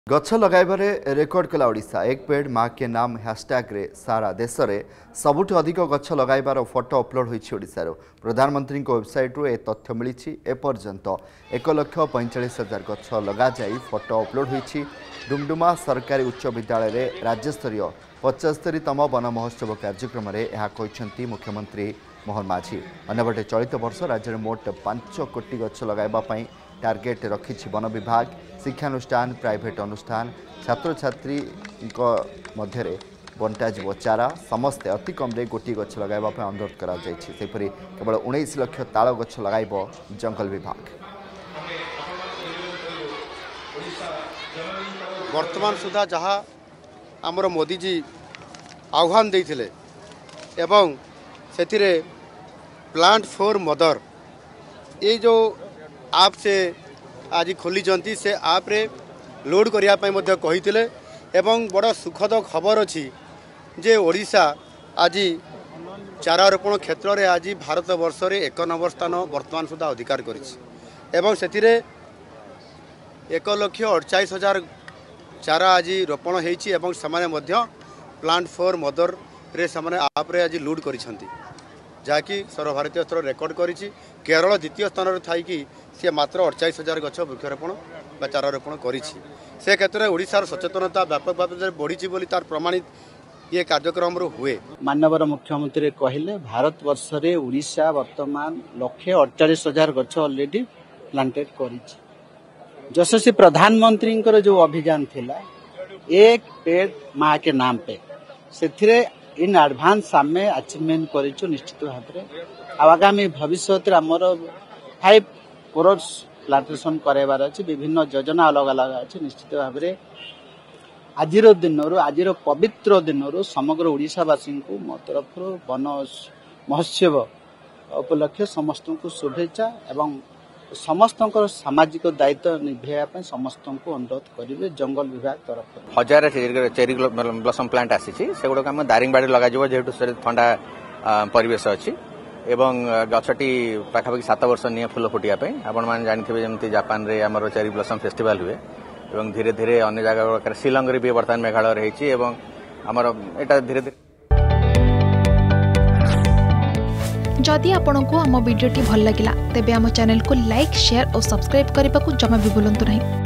गछ लगाइबारे रेकर्ड कला ओडिशा। एक पेड़ माँ के नाम हैशटैग रे सारा देश में सबुठ अधिक गछ लगाइबार फोटो अपलोड होइछि ओडिशार। प्रधानमंत्री वेबसाइट रू ए तथ्य मिली। एपर्यंत 1,45,000 गछ लगा जाई फोटो अपलोड होइछि। डुमडुमा सरकारी उच्च विद्यालय रे राज्यस्तरीय 75तम वन महोत्सव कार्यक्रम में यह कहते मुख्यमंत्री मोहन माझी। अन्यपटे चलित वर्ष राज्य में मोट 5 कोटी गछ लगाइबा टार्गेट रखिछि वन विभाग। शिक्षानुष्ठान, प्राइवेट अनुष्ठान, छात्र छात्री मध्य बंटाजिव चारा। समस्ते अति कम गोटी गछ लगाइबा अनुरोध करा जायछि। सेपरि केवल 19 लाख ताल गछ लगाइब जंगल विभाग। वर्तमान सुधा जहाँ आमर मोदी जी आह्वान देइथिले एवं सेथिरे प्लांट फॉर मदर ये जो आप से आज खोली से आप रे लोड करने कही एवं बड़ा सुखद खबर अच्छी जे ओडिशा आज चारा रोपण क्षेत्र में आज भारत वर्ष रे 1 नंबर स्थान वर्तमान सुधा अधिकार करिछि। से 1,48,000 चारा आज रोपण होइछि एवं समाने मध्य प्लांट फॉर मदर रे समाने आप रे आज लोड करिसंती जहाँकि सर्वभारतीय स्तर रेकर्ड करिछि। केरल द्वितीय स्थान में थी सी मात्र 48,000 गछ वृक्षारोपण बा चारा रोपण करिछि। से क्षेत्र में ओडिशार सचेतनता व्यापक भाव में बढ़ी बोली तार प्रमाणित ये कार्यक्रम हुए। माननीय मुख्यमंत्री कहले भारत वर्ष रे ओडिशा वर्तमान 1,48,000 गछ ऑलरेडी प्लांटेड करिछि। यशस्वी प्रधानमंत्री जो अभियान थिला एक पेड़ माँ के नाम पे से इन एडवांस आमे अचीवमेंट करिछु। निश्चित भाव में आगामी भविष्य आमर 5 करोड़ प्लांटेशन करार अच्छी विभिन्न योजना अलग अलग अच्छी। निश्चित भाव में आज आज पवित्र दिन समग्र ओडिशावासी को मो तरफ वन महोत्सव उपलक्षे समस्त को शुभेच्छा एवं समस्त सामाजिक दायित्व निभेया समस्त को अनुरोध करेंगे। जंगल विभाग तरफ 1000 चेरी ब्लॉसम प्लांट आसी सेगुड़ा आम दारिंगबाड़ी लगे जेहेतु ठंडा परिवेश अच्छी एवं गछटी पाखापाखि 7 वर्ष निये फूल फुटिया आपण मैंने जानते जमी जापान रे आमर चेरी ब्लॉसम फेस्टिवल हुए एवं धीरे धीरे अन्य जगह शिलंग रे भी बर्तमान मेघालय रही एवं आमर एटा धीरे धीरे। जदि आपंक आम भिडी भल लगा तेब आम चैनल को लाइक, शेयर और सब्सक्राइब करने को जमा भी भूलु नहीं।